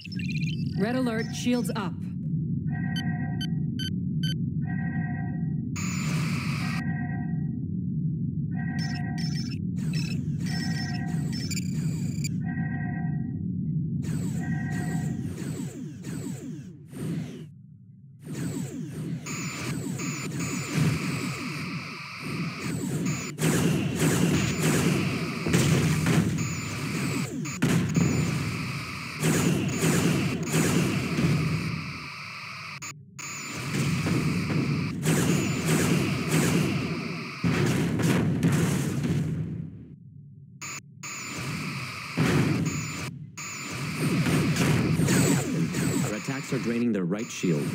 Red alert, shields up. Are draining their right shield.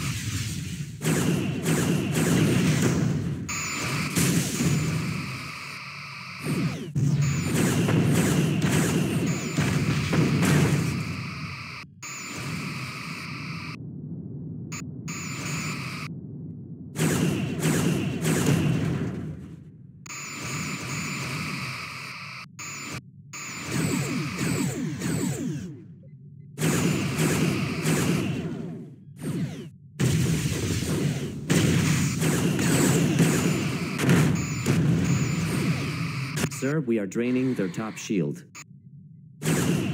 Sir, we are draining their top shield. Our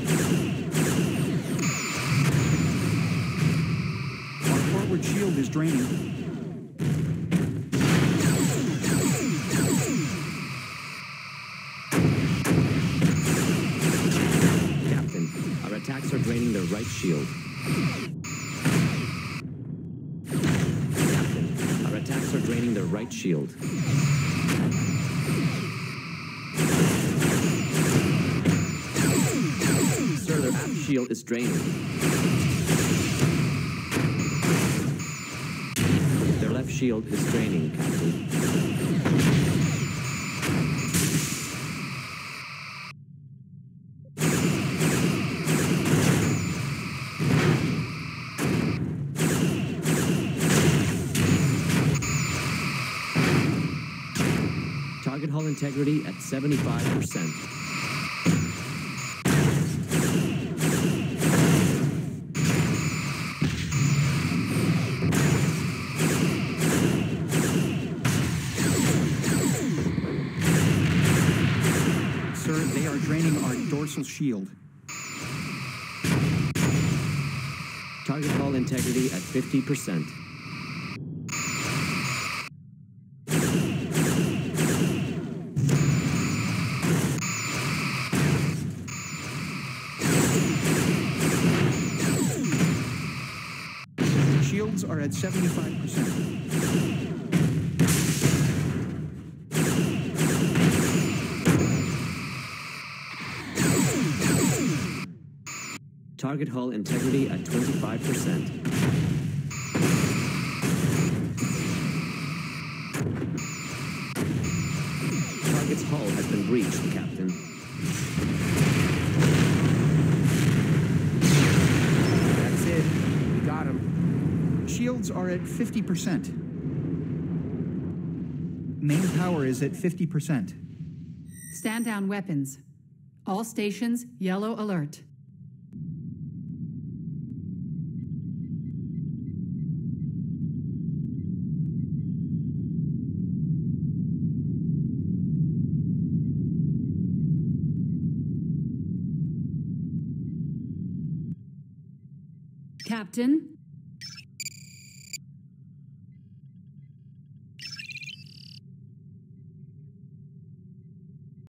forward shield is draining. Captain, our attacks are draining their right shield. Captain, our attacks are draining their right shield. Their aft shield is draining. Their left shield is draining, Captain. Target hull integrity at 75%. They are draining our dorsal shield. Target hull integrity at 50%. Shields are at 75%. Target hull integrity at 25%. Target's hull has been breached, Captain. That's it. We got him. Shields are at 50%. Main power is at 50%. Stand down weapons. All stations, yellow alert. Captain,